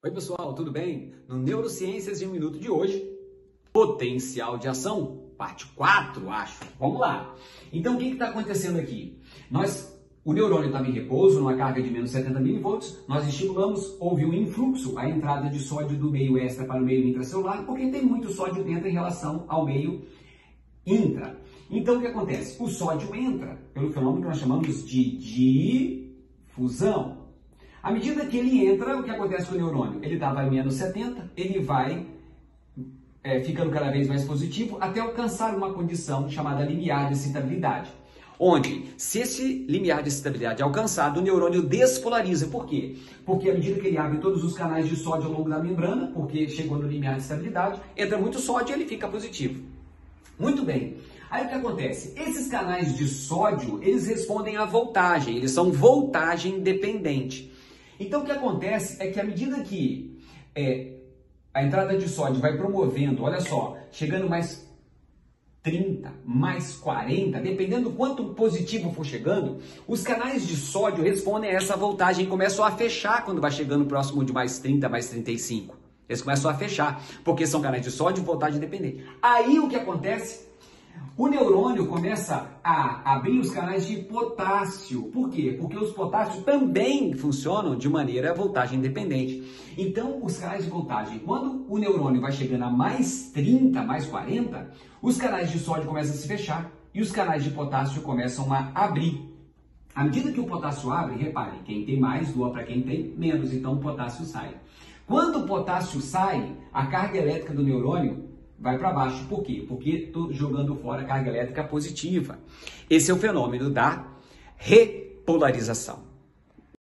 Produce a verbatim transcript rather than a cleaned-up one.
Oi pessoal, tudo bem? No Neurociências em um Minuto de hoje, potencial de ação, parte quatro, acho. Vamos lá. Então o que está acontecendo aqui? Nós, o neurônio estava em repouso, numa carga de menos setenta milivolts, nós estimulamos, houve um influxo, a entrada de sódio do meio extra para o meio intracelular, porque tem muito sódio dentro em relação ao meio intra. Então o que acontece? O sódio entra pelo fenômeno que nós chamamos de difusão. À medida que ele entra, o que acontece com o neurônio? Ele estava em menos setenta, ele vai é, ficando cada vez mais positivo até alcançar uma condição chamada limiar de excitabilidade. Onde, se esse limiar de excitabilidade é alcançado, o neurônio despolariza. Por quê? Porque à medida que ele abre todos os canais de sódio ao longo da membrana, porque chegou no limiar de excitabilidade, entra muito sódio e ele fica positivo. Muito bem. Aí o que acontece? Esses canais de sódio, eles respondem à voltagem, eles são voltagem dependente. Então o que acontece é que à medida que é, a entrada de sódio vai promovendo, olha só, chegando mais trinta, mais quarenta, dependendo do quanto positivo for chegando, os canais de sódio respondem a essa voltagem e começam a fechar quando vai chegando próximo de mais trinta, mais trinta e cinco. Eles começam a fechar, porque são canais de sódio e voltagem dependente. Aí o que acontece? O neurônio começa a abrir os canais de potássio. Por quê? Porque os potássios também funcionam de maneira voltagem dependente. Então, os canais de voltagem, quando o neurônio vai chegando a mais trinta, mais quarenta, os canais de sódio começam a se fechar e os canais de potássio começam a abrir. À medida que o potássio abre, repare, quem tem mais doa para quem tem menos, então o potássio sai. Quando o potássio sai, a carga elétrica do neurônio vai para baixo. Por quê? Porque estou jogando fora a carga elétrica positiva. Esse é o fenômeno da repolarização.